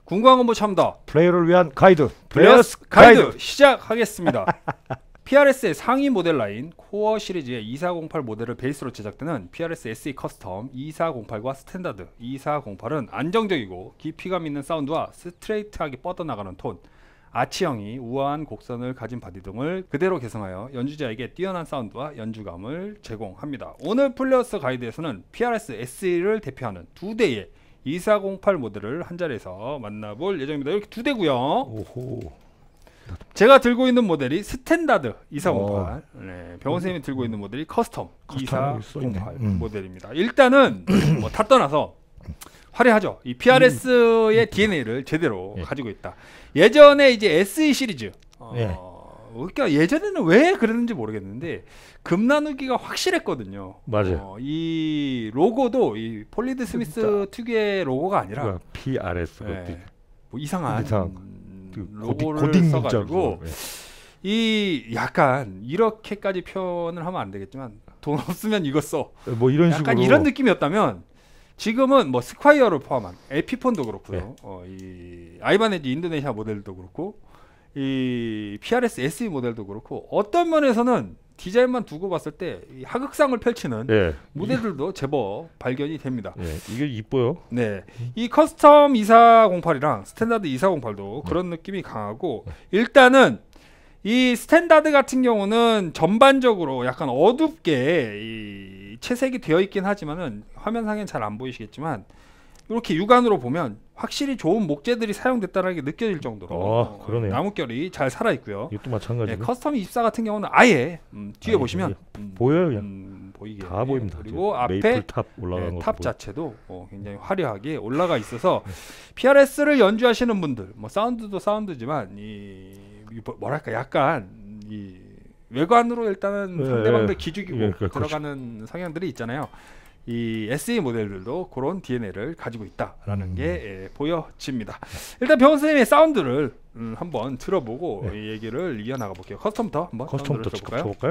궁금한 거 참다. 플레이어를 위한 가이드. 플레이어스 가이드 시작하겠습니다. PRS의 상위 모델 라인 코어 시리즈의 2408 모델을 베이스로 제작되는 PRS SE 커스텀 2408과 스탠다드 2408은 안정적이고 깊이감 있는 사운드와 스트레이트하게 뻗어나가는 톤, 아치형이 우아한 곡선을 가진 바디 등을 그대로 개성하여 연주자에게 뛰어난 사운드와 연주감을 제공합니다. 오늘 플레이어스 가이드에서는 PRS SE를 대표하는 두 대의 2408 모델을 한 자리에서 만나볼 예정입니다. 이렇게 두 대고요. 오호. 제가 들고 있는 모델이 스탠다드 2408, 네, 병원 선생님이 들고 있는 모델이 커스텀 2408 모델입니다. 일단은 뭐 다 떠나서 화려하죠. 이 PRS의 DNA를 제대로 가지고 있다. 예전에 이제 SE 시리즈, 그러니까 예전에는 왜 그랬는지 모르겠는데 금 나누기가 확실했거든요. 맞아요. 이 로고도 이 폴리드 스미스 특유의 로고가 아니라 PRS 뭐 이상한 로고를 고딩 써가지고 이 약간 이렇게까지 표현을 하면 안 되겠지만 돈 없으면 이거 써. 뭐 이런 약간 식으로 이런 느낌이었다면 지금은 뭐 스콰이어를 포함한 에피폰도 그렇고요. 이 아이바네즈 인도네시아 모델도 그렇고 이 PRS SE 모델도 그렇고 어떤 면에서는 디자인만 두고 봤을 때 이 하극상을 펼치는 모델들도 제법 발견이 됩니다. 이게 이뻐요. 네, 이 커스텀 2408이랑 스탠다드 2408도 그런 느낌이 강하고 일단은 이 스탠다드 같은 경우는 전반적으로 약간 어둡게 이 채색이 되어 있긴 하지만은 화면상엔 잘 안 보이시겠지만 이렇게 육안으로 보면 확실히 좋은 목재들이 사용됐다는 게 느껴질 정도로 나뭇결이 잘 살아 있고요. 이것도 마찬가지고. 커스텀 24 같은 경우는 아예 뒤에 보시면 보여요. 그냥 보이게 다 보입니다. 그리고 앞에 탑 올라간 탑 자체도 굉장히 화려하게 올라가 있어서 PRS를 연주하시는 분들, 뭐 사운드도 사운드지만 이 뭐랄까 약간 이 외관으로 일단은 상대방들 기죽이고 들어가는 성향들이 있잖아요. 이 SE 모델들도 그런 DNA를 가지고 있다라는 게 보여집니다. 일단 병원 선생님의 사운드를 한번 들어보고 이 얘기를 이어나가 볼게요. 커스텀부터 한번 커스텀부터 직접 쳐볼까요?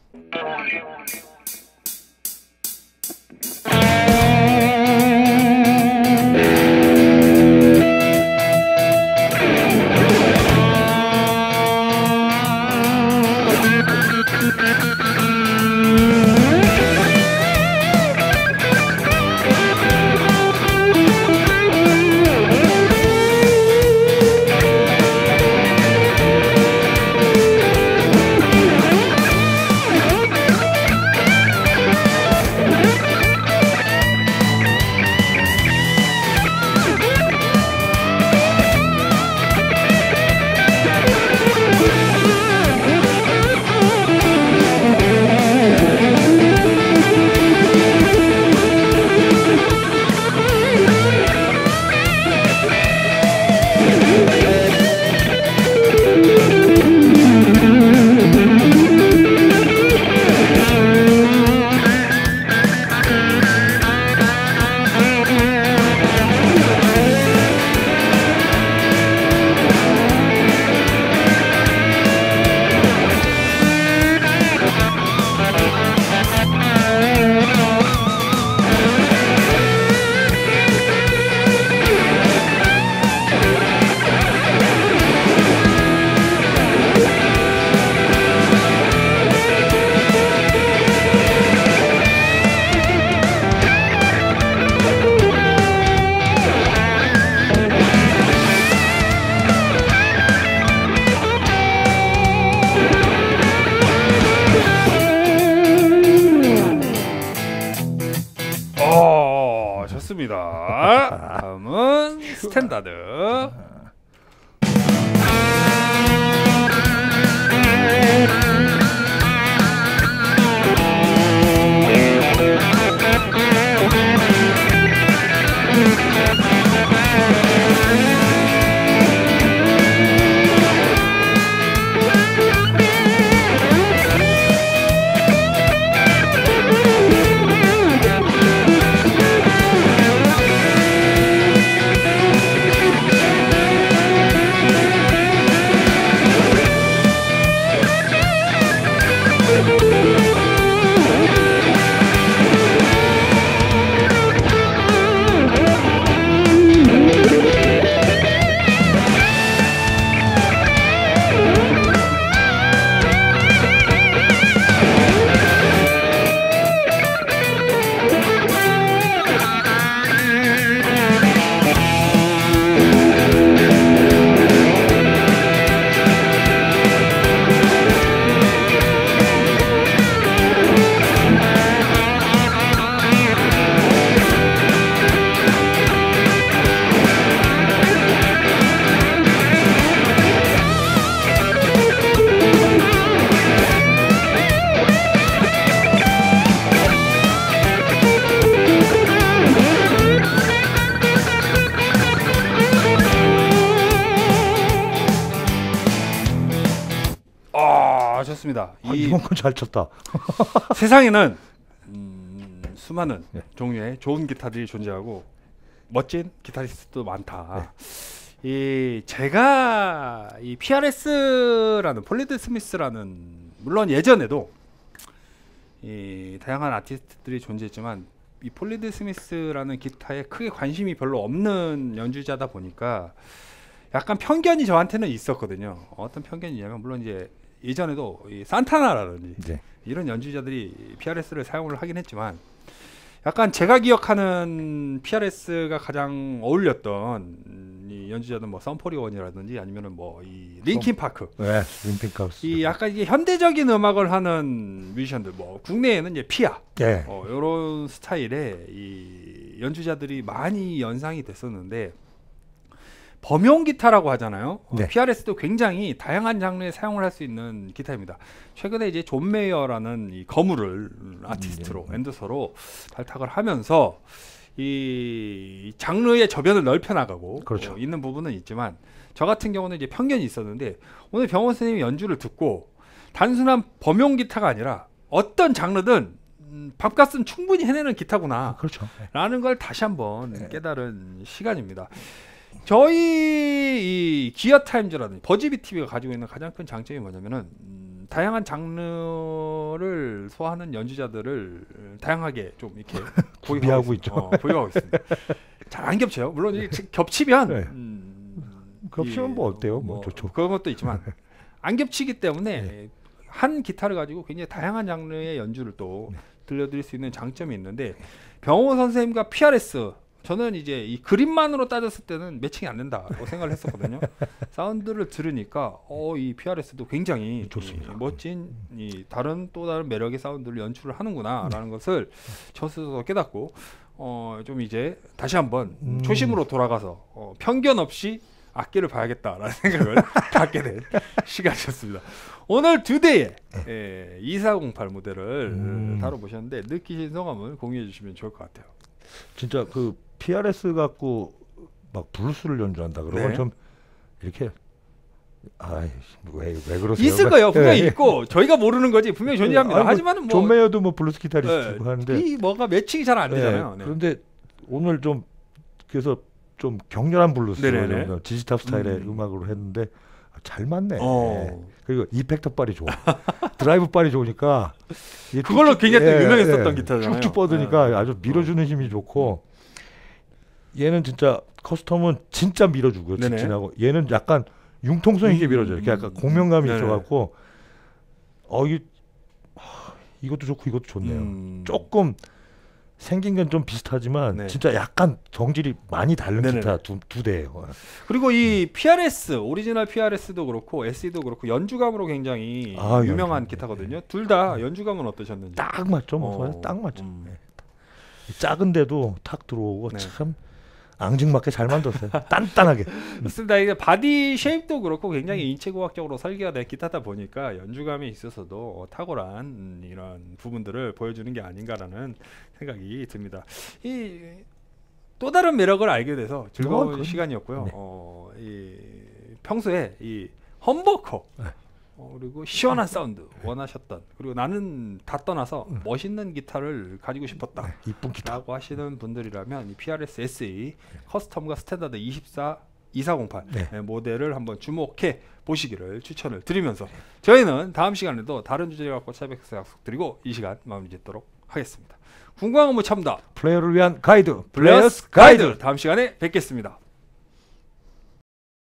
좋습니다. 다음은 스탠다드. 좋습니다. 이번 건 잘 쳤다. 세상에는 수많은 네. 종류의 좋은 기타들이 존재하고 멋진 기타리스트도 많다. 제가 이 PRS라는 폴리드 스미스라는, 물론 예전에도 이 다양한 아티스트들이 존재했지만 이 폴리드 스미스라는 기타에 크게 관심이 별로 없는 연주자다 보니까 약간 편견이 저한테는 있었거든요. 어떤 편견이냐면, 물론 이제 예전에도 이 산타나라든지 네. 이런 연주자들이 PRS를 사용을 하긴 했지만, 약간 제가 기억하는 PRS가 가장 어울렸던 이 연주자는 뭐 썬41이라든지 아니면은 뭐 이 링킨 파크, 네, 링핑카우스. 이 약간 이게 현대적인 음악을 하는 뮤지션들, 뭐 국내에는 이제 피아, 네. 이런 스타일의 이 연주자들이 많이 연상이 됐었는데, 범용 기타라고 하잖아요. 네. PRS도 굉장히 다양한 장르에 사용을 할 수 있는 기타입니다. 최근에 이제 존 메이어라는 이 거물을 아티스트로 엔더서로 발탁을 하면서 이 장르의 저변을 넓혀 나가고 그렇죠. 있는 부분은 있지만, 저 같은 경우는 이제 편견이 있었는데, 오늘 병원 선생님 연주를 듣고 단순한 범용 기타가 아니라 어떤 장르든 밥값은 충분히 해내는 기타구나 그렇죠. 라는 걸 다시 한번 깨달은 시간입니다. 저희 이 기어 타임즈라든지 버즈비 TV가 가지고 있는 가장 큰 장점이 뭐냐면은 다양한 장르를 소화하는 연주자들을 다양하게 좀 이렇게 구비하고 있죠. 보유하고 있습니다. 잘 안 겹쳐요. 물론 이게 겹치면 네. 겹치면 뭐 어때요? 뭐 좋죠. 그런 것도 있지만 안 겹치기 때문에 한 기타를 가지고 굉장히 다양한 장르의 연주를 또 들려드릴 수 있는 장점이 있는데, 병호 선생님과 PRS, 저는 이제 이 그림만으로 따졌을 때는 매칭이 안 된다고 생각을 했었거든요. 사운드를 들으니까 이 PRS도 굉장히 좋습니다. 멋진 다른 또 다른 매력의 사운드를 연출을 하는구나라는 것을 저 스스로 깨닫고 좀 이제 다시 한번 초심으로 돌아가서 편견 없이 악기를 봐야겠다라는 생각을 갖게 된 시간이었습니다. 오늘 두 대의 2408 모델을 다뤄보셨는데 느끼신 소감을 공유해 주시면 좋을 것 같아요. 진짜 그 PRS 갖고 막 블루스를 연주한다 그러면 네. 좀 이렇게 왜 그러세요? 있을 거예요. 분명히 네. 있고 저희가 모르는 거지 분명히 존재합니다. 아니, 하지만은 뭐 존 메이어도 뭐 블루스 기타리스트고 하는데 이 뭐가 매칭이 잘 안 되잖아요. 네. 그런데 오늘 좀 그래서 좀 격렬한 블루스, 지지탑 스타일의 음악으로 했는데 잘 맞네. 그리고 이펙터 빨이 좋아. 드라이브 빨이 좋으니까 그걸로 굉장히 유명했었던 기타잖아요. 쭉쭉 뻗으니까 아주 밀어주는 힘이 좋고, 얘는 진짜 커스텀은 진짜 밀어주고요. 직진하고, 얘는 약간 융통성 있게 밀어줘요. 이렇게 약간 공명감이 있어갖고 이것도 좋고 이것도 좋네요. 조금 생긴 건 좀 비슷하지만 진짜 약간 성질이 많이 다른 기타 두 대예요. 그리고 이 PRS, 오리지널 PRS도 그렇고 SE도 그렇고 연주감으로 굉장히 유명한 기타거든요. 둘 다 연주감은 어떠셨는지? 딱 맞죠. 뭐 딱 맞죠. 작은데도 탁 들어오고 참 앙증맞게 잘 만들었어요. 단단하게. 맞습니다. 이게 바디 쉐입도 그렇고 굉장히 인체공학적으로 설계가 된 기타다 보니까 연주감에 있어서도 탁월한 이런 부분들을 보여주는 게 아닌가라는 생각이 듭니다. 이 또 다른 매력을 알게 돼서 즐거운 시간이었고요. 이 평소에 이 험버커 그리고 시원한 사운드 원하셨던, 그리고 나는 다 떠나서 멋있는 기타를 가지고 싶었다 이쁜 기타라고 하시는 분들이라면 이 PRS SE 커스텀과 스탠다드 2408 모델을 한번 주목해 보시기를 추천을 드리면서 저희는 다음 시간에도 다른 주제 갖고 찾아뵙겠습니다. 약속드리고 이 시간 마무리 짓도록 하겠습니다. 궁금한 거 뭐 참다 플레이어를 위한 가이드, 플레이어스 가이드 다음 시간에 뵙겠습니다.